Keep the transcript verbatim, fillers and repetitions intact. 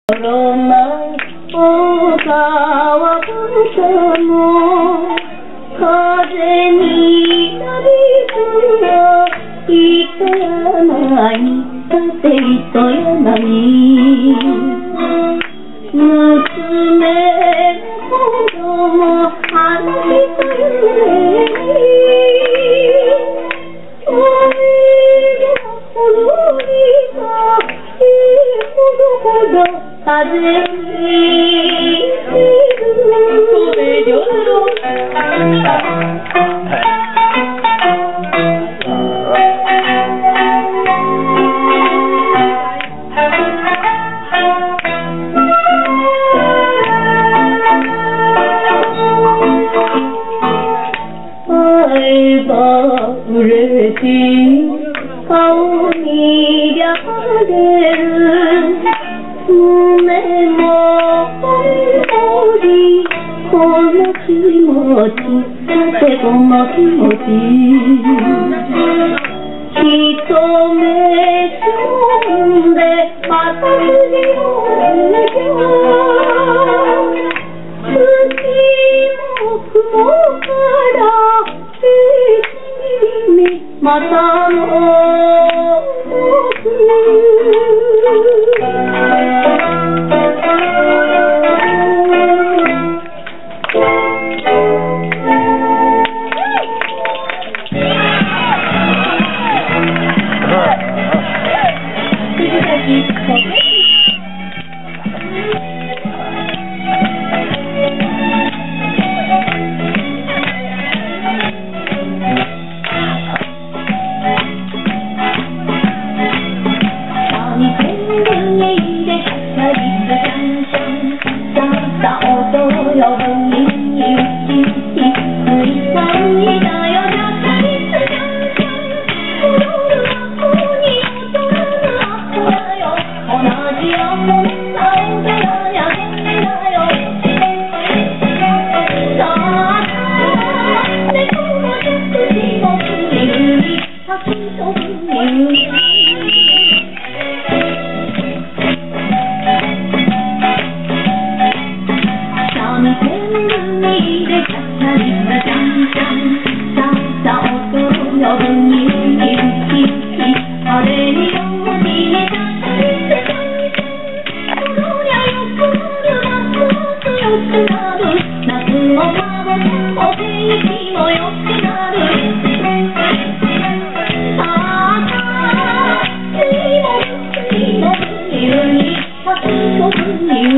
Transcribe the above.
コロナ大川さも風になびくよ糸山に立て糸山に娘の子供花火と夢に愛がほろりがいいほどほど風にこれよろ愛が嬉しい顔にやれる胸もほりこの気持ちさてこの気持ち一目旬で私を見て月も雲から君またのyou